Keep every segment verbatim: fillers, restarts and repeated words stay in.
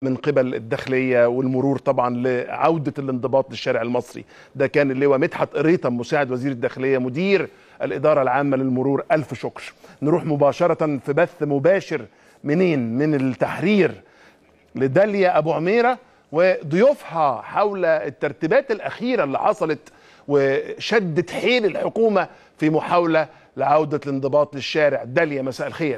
من قبل الداخليه والمرور طبعا لعوده الانضباط للشارع المصري. ده كان اللواء مدحت قريطم مساعد وزير الداخليه مدير الاداره العامه للمرور. الف شكر. نروح مباشره في بث مباشر منين؟ من التحرير لداليا ابو عميره وضيوفها حول الترتيبات الاخيره اللي حصلت وشدت حيل الحكومه في محاوله لعوده الانضباط للشارع. داليا مساء الخير.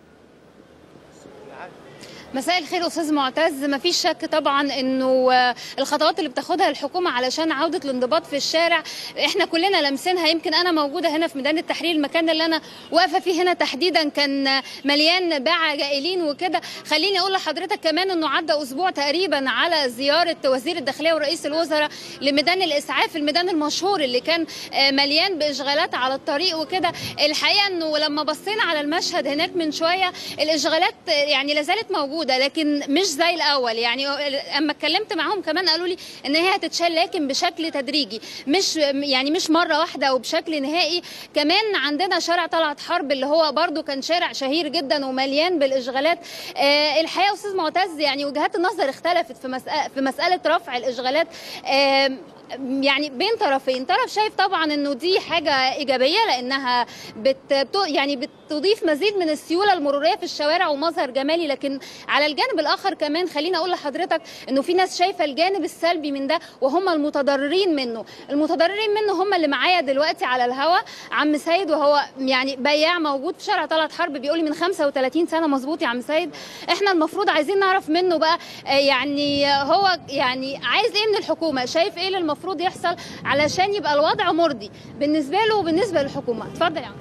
مساء الخير استاذ معتز. مفيش شك طبعا انه الخطوات اللي بتاخدها الحكومه علشان عوده الانضباط في الشارع احنا كلنا لامسينها. يمكن انا موجوده هنا في ميدان التحرير، المكان اللي انا واقفه فيه هنا تحديدا كان مليان باعة جائلين وكده. خليني اقول لحضرتك كمان انه عدى اسبوع تقريبا على زياره وزير الداخليه ورئيس الوزراء لميدان الاسعاف، الميدان المشهور اللي كان مليان باشغالات على الطريق وكده. الحقيقه انه لما بصينا على المشهد هناك من شويه الاشغالات يعني لازالت موجوده لكن مش زي الاول. يعني اما اتكلمت معاهم كمان قالوا لي ان هي هتتشال لكن بشكل تدريجي، مش يعني مش مره واحده وبشكل نهائي. كمان عندنا شارع طلعت حرب اللي هو برضو كان شارع شهير جدا ومليان بالاشغالات. آه الحقيقه استاذ معتز يعني وجهات النظر اختلفت في مساله في مساله رفع الاشغالات آه يعني بين طرفين. طرف شايف طبعا انه دي حاجه ايجابيه لانها بت يعني بتضيف مزيد من السيوله المروريه في الشوارع ومظهر جمالي، لكن على الجانب الاخر كمان خليني اقول لحضرتك انه في ناس شايفه الجانب السلبي من ده وهم المتضررين منه. المتضررين منه هم اللي معايا دلوقتي على الهوا. عم سيد وهو يعني بياع موجود في شارع طلعت حرب بيقول لي من خمسة وثلاثين سنه. مظبوط يا عم سيد؟ احنا المفروض عايزين نعرف منه بقى يعني هو يعني عايز ايه من الحكومه، شايف ايه اللي المفروض يحصل علشان يبقى الوضع مرضي بالنسبه له وبالنسبه للحكومه. اتفضل يا عم.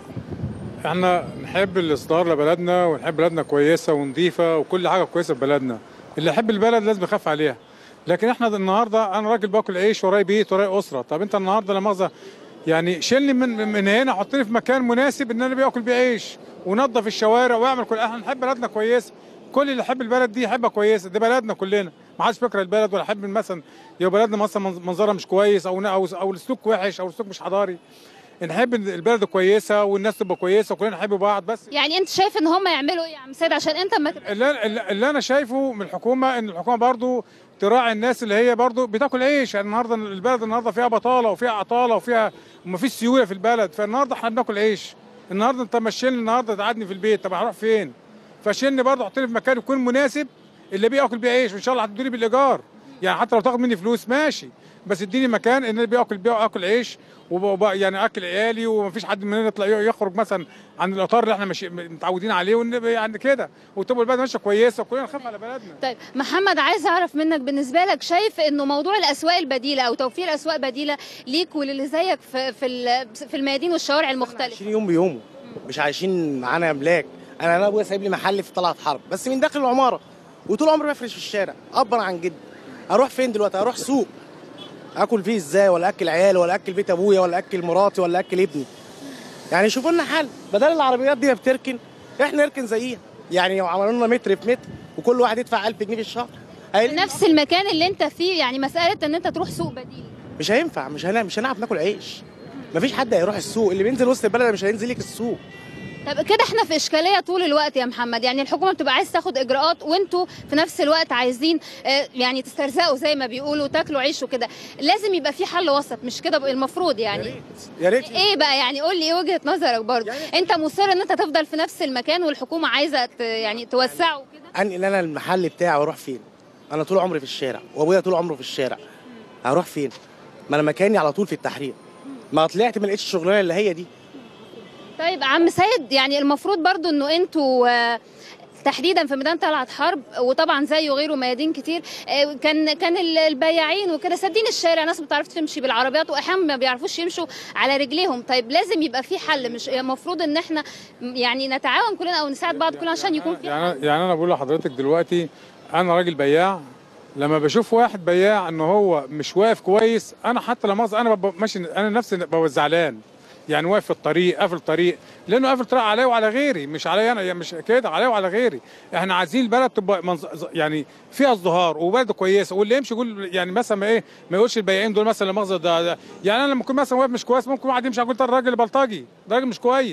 احنا نحب الاصدار لبلدنا ونحب بلدنا كويسه ونظيفه وكل حاجه كويسه في بلدنا. اللي يحب البلد لازم يخاف عليها. لكن احنا النهارده انا راجل باكل عيش وراي بيت وراي اسره. طب انت النهارده لا مؤاخذه يعني شيلني من من هنا حطني في مكان مناسب ان انا باكل بيه عيش ونظف الشوارع واعمل كل. احنا نحب بلدنا كويسه. كل اللي يحب البلد دي يحبها كويسه. دي بلدنا كلنا. ما حدش فاكر البلد ولا يحب مثلا يبقى بلدنا مثلا منظرها مش كويس او او او السلوك وحش او السلوك مش حضاري. نحب البلد كويسه والناس تبقى كويسه وكلنا نحب بعض. بس يعني انت شايف ان هم يعملوا ايه يا عم سيد عشان انت ما تبقاش؟ اللي, اللي انا شايفه من الحكومه ان الحكومه برضو تراعي الناس اللي هي برضو بتاكل عيش. يعني النهارده البلد النهارده فيها بطاله وفيها عطاله وفيها ومفيش سيوله في البلد. فالنهارده احنا بناكل عيش. النهارده انت مشيني النهارده تقعدني في البيت. طب هروح فين؟ فشيلني برضو حطني في مكان يكون مناسب اللي بياكل بيه عيش. وان شاء الله هتدوني بالايجار. يعني حتى لو تاخد مني فلوس ماشي بس اديني مكان ان انا بياكل بياكل عيش ويعني اكل عيالي ومفيش حد مننا يطلع يخرج مثلا عن الاطار اللي احنا مش متعودين عليه يعني كده وتبقى البلد ماشيه كويسه وكلنا نخاف على بلدنا. طيب محمد عايز اعرف منك بالنسبه لك شايف انه موضوع الاسواق البديله او توفير اسواق بديله ليك وللي زيك في في في الميادين والشوارع المختلفه؟ عايشين يوم بيومه مش عايشين معانا املاك. انا انا ابويا سايب لي محل في طلعت حرب بس من داخل العماره وطول عمري بفرش في الشارع ابا عن جد. اروح فين دلوقتي؟ اروح سوق اكل فيه ازاي؟ ولا اكل عيالي ولا اكل بيت ابويا ولا اكل مراتي ولا اكل ابني؟ يعني شوفوا لنا حل بدل العربيات دي بتركن احنا نركن زيها. يعني عملوا لنا متر في متر وكل واحد يدفع ألف جنيه في الشهر. نفس المكان اللي انت فيه يعني مساله ان انت تروح سوق بديل مش هينفع. مش هنعرف مش هنعرف ناكل عيش. مفيش حد هيروح السوق. اللي بينزل وسط البلد مش هينزل لك السوق. طب كده احنا في اشكاليه طول الوقت يا محمد. يعني الحكومه بتبقى عايز تاخد اجراءات وانتوا في نفس الوقت عايزين اه يعني تسترزقوا زي ما بيقولوا تاكلوا عيش وكده. لازم يبقى في حل وسط مش كده المفروض يعني؟ يا ريت يا ريت. ايه بقى يعني قول لي ايه وجهه نظرك برضه؟ انت مصر ان انت تفضل في نفس المكان والحكومه عايزه يعني توسعه كده؟ انقل انا المحل بتاعي واروح فين؟ انا طول عمري في الشارع وابويا طول عمره في الشارع. هروح فين؟ ما انا مكاني على طول في التحرير. ما طلعت ما لقيتش الشغلانه اللي هي دي. طيب عم سيد يعني المفروض برضو انه انتوا تحديدا في ميدان طلعت حرب وطبعا زيه وغيره ميادين كتير كان كان البياعين وكده سادين الشارع. ناس ما بتعرفش تمشي بالعربيات واحيانا ما بيعرفوش يمشوا على رجليهم. طيب لازم يبقى في حل. مش المفروض ان احنا يعني نتعاون كلنا او نساعد بعض كلنا عشان يكون في يعني حل؟ يعني انا بقول لحضرتك دلوقتي انا راجل بياع. لما بشوف واحد بياع ان هو مش واقف كويس انا حتى لما انا ماشي انا نفسي ببقى زعلان. يعني واقف في الطريق قافل الطريق لانه قافل الطريق عليا وعلى غيري مش عليا انا. يعني مش كده عليا وعلى غيري. احنا عايزين البلد تبقى منظ... يعني فيها ازدهار وبلد كويسه واللي يمشي يقول يعني مثلا ما ايه ما يقولش البياعين دول مثلا لمؤاخذه ده, ده يعني انا لما اكون مثلا واقف مش كويس ممكن واحد يمشي يقول ده الراجل بلطجي ده راجل مش كويس.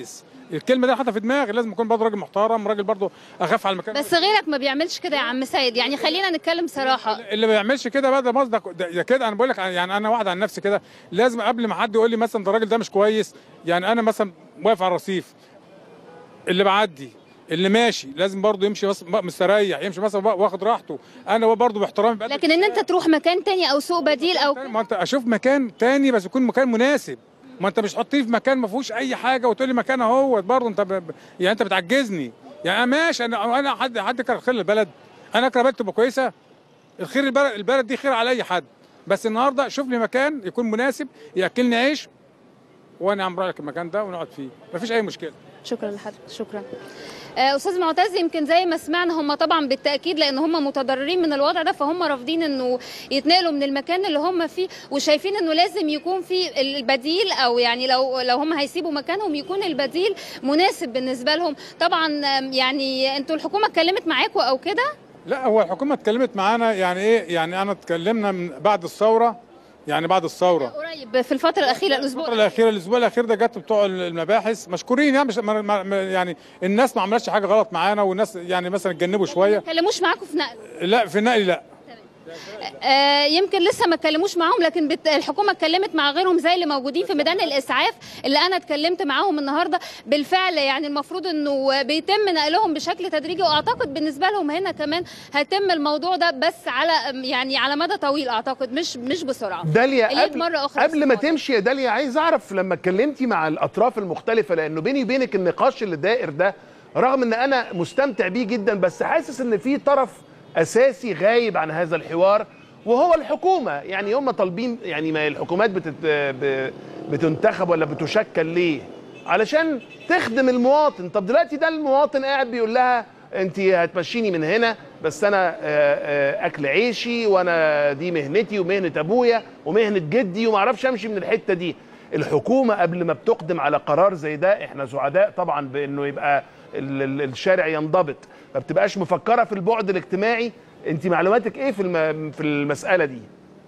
الكلمه دي حاطه في دماغي، لازم اكون برضه راجل محترم، راجل برضه اخاف على المكان. بس غيرك ما بيعملش كده يا عم سيد، يعني خلينا نتكلم صراحه. اللي ما بيعملش كده بقى ده مصدق ده كده. انا بقول لك يعني انا واحد عن نفسي كده، لازم قبل ما حد يقول لي مثلا ده الراجل ده مش كويس، يعني انا مثلا واقف على الرصيف، اللي بعدي اللي ماشي لازم برضه يمشي مستريح، يمشي مثلا واخد راحته، انا برضه باحترامي. لكن ان انت تروح مكان تاني او سوق بديل او ما انت اشوف مكان تاني بس يكون مكان مناسب، ما انت مش حطيه في مكان ما فيهوش اي حاجه وتقول لي مكان اهوت، برضه انت ب... يعني انت بتعجزني. يعني انا ماشي، انا انا حد حد يكره خير البلد، انا اكره بلد تبقى كويسه، الخير البلد البلد دي خير على اي حد، بس النهارده شوف لي مكان يكون مناسب ياكلني عيش وانا عم رايك المكان ده ونقعد فيه، مفيش اي مشكله. شكرا لحضرتك. شكرا استاذ معتز. يمكن زي ما سمعنا هم طبعا بالتاكيد لان هم متضررين من الوضع ده، فهم رافضين انه يتنقلوا من المكان اللي هم فيه، وشايفين انه لازم يكون في البديل، او يعني لو لو هم هيسيبوا مكانهم يكون البديل مناسب بالنسبه لهم. طبعا يعني انتوا الحكومه اتكلمت معاكم او كده؟ لا، هو الحكومه اتكلمت معانا يعني ايه، يعني انا اتكلمنا من بعد الثوره، يعني بعد الثوره قريب في الفتره الاخيره، الاسبوع الفتره الاخيره الاسبوع الاخير ده جت بتوع المباحث مشكورين، يعني مش يعني الناس ما عملتش حاجه غلط معانا، والناس يعني مثلا اتجنبوا شويه. ما اتكلموش معاكم في نقل؟ لا في النقل لا. آه يمكن لسه ما اتكلموش معاهم، لكن بت... الحكومه اتكلمت مع غيرهم زي اللي موجودين في ميدان الاسعاف اللي انا اتكلمت معاهم النهارده. بالفعل يعني المفروض انه بيتم نقلهم بشكل تدريجي، واعتقد بالنسبه لهم هنا كمان هيتم الموضوع ده بس على يعني على مدى طويل، اعتقد مش مش بسرعه. داليا قبل, مرة أخرى قبل ما تمشي يا داليا، عايز اعرف لما اتكلمتي مع الاطراف المختلفه، لانه بيني وبينك النقاش اللي دائر ده رغم ان انا مستمتع بيه جدا، بس حاسس ان في طرف اساسي غايب عن هذا الحوار وهو الحكومه. يعني هم طالبين، يعني ما الحكومات بتت... بتنتخب ولا بتشكل ليه؟ علشان تخدم المواطن. طب دلوقتي ده المواطن قاعد بيقول لها انت هتمشيني من هنا بس انا اكل عيشي وانا دي مهنتي ومهنه ابويا ومهنه جدي وما اعرفش امشي من الحته دي. الحكومه قبل ما بتقدم على قرار زي ده، احنا سعداء طبعا بانه يبقى الشارع ينضبط، ما بتبقاش مفكره في البعد الاجتماعي. انت معلوماتك ايه في في المساله دي؟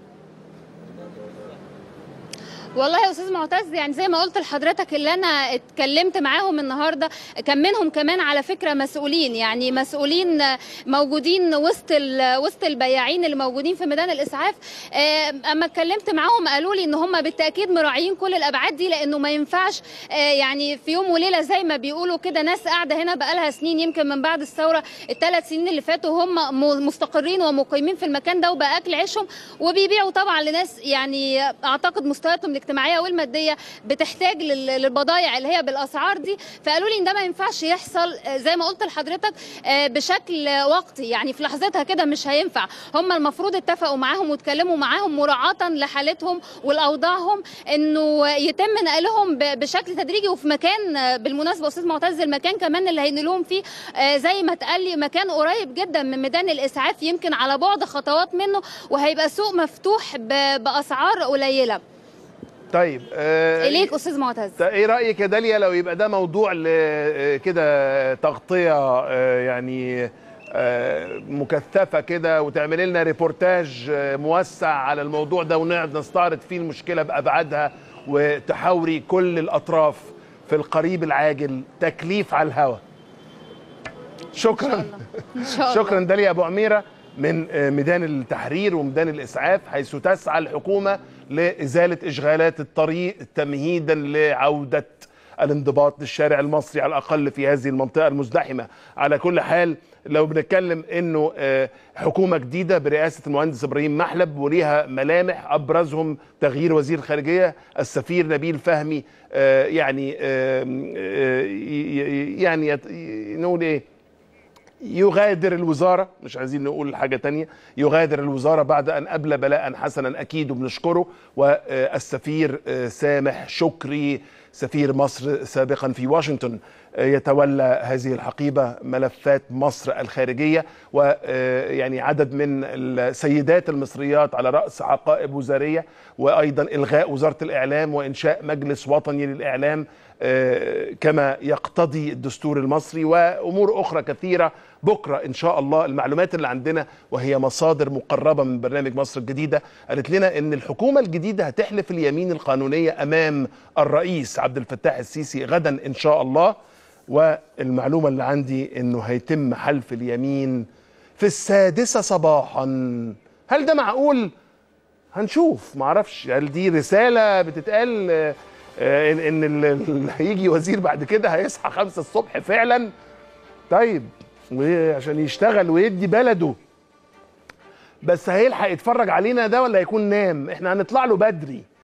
والله يا استاذ معتز، يعني زي ما قلت لحضرتك اللي انا اتكلمت معاهم النهارده كان منهم كمان على فكره مسؤولين، يعني مسؤولين موجودين وسط وسط البياعين اللي موجودين في ميدان الاسعاف. اما اتكلمت معاهم قالوا لي ان هم بالتاكيد مراعيين كل الابعاد دي، لانه ما ينفعش يعني في يوم وليله زي ما بيقولوا كده ناس قاعده هنا بقالها سنين، يمكن من بعد الثوره الثلاث سنين اللي فاتوا هم مستقرين ومقيمين في المكان ده وباكل عيشهم، وبيبيعوا طبعا لناس يعني اعتقد مستوياتهم الاجتماعيه والماديه بتحتاج للبضائع اللي هي بالاسعار دي. فقالوا لي ان ده ما ينفعش يحصل زي ما قلت لحضرتك بشكل وقتي، يعني في لحظتها كده مش هينفع. هم المفروض اتفقوا معاهم واتكلموا معاهم مراعاه لحالتهم ولاوضاعهم انه يتم نقلهم بشكل تدريجي وفي مكان. بالمناسبه استاذ معتز، المكان كمان اللي هينقلوهم فيه زي ما اتقال لي مكان قريب جدا من ميدان الاسعاف، يمكن على بعد خطوات منه، وهيبقى سوق مفتوح باسعار قليله. طيب آه اليك استاذ معتز، ايه رايك يا داليا لو يبقى ده موضوع كده تغطيه آه يعني آه مكثفه كده، وتعملي لنا ريبورتاج آه موسع على الموضوع ده ونقعد نستعرض فيه المشكله بابعادها، وتحاوري كل الاطراف في القريب العاجل تكليف على الهواء. شكرا. إن شاء الله. شكرا داليا ابو عميره من ميدان التحرير وميدان الاسعاف، حيث تسعى الحكومه لازاله اشغالات الطريق تمهيدا لعوده الانضباط للشارع المصري على الاقل في هذه المنطقه المزدحمه. على كل حال لو بنتكلم انه حكومه جديده برئاسه المهندس ابراهيم محلب وليها ملامح ابرزهم تغيير وزير الخارجيه، السفير نبيل فهمي يعني يعني نقول ايه يغادر الوزارة، مش عايزين نقول حاجة تانية، يغادر الوزارة بعد أن أبلى بلاء حسنا أكيد وبنشكره. والسفير سامح شكري سفير مصر سابقا في واشنطن يتولى هذه الحقيبة ملفات مصر الخارجية، ويعني عدد من السيدات المصريات على رأس عقائب وزارية، وأيضا إلغاء وزارة الإعلام وإنشاء مجلس وطني للإعلام كما يقتضي الدستور المصري، وأمور أخرى كثيرة. بكرة إن شاء الله المعلومات اللي عندنا، وهي مصادر مقربة من برنامج مصر الجديدة، قالت لنا إن الحكومة الجديدة هتحلف اليمين القانونية أمام الرئيس عبد الفتاح السيسي غدا إن شاء الله. والمعلومة اللي عندي إنه هيتم حلف اليمين في السادسة صباحا. هل ده معقول؟ هنشوف. معرفش هل دي رسالة بتتقال ان ان اللي هيجي وزير بعد كده هيصحى خمسة الصبح فعلا، طيب وعشان يشتغل ويدي بلده، بس هيلحق يتفرج علينا ده ولا هيكون نام؟ احنا هنطلع له بدري.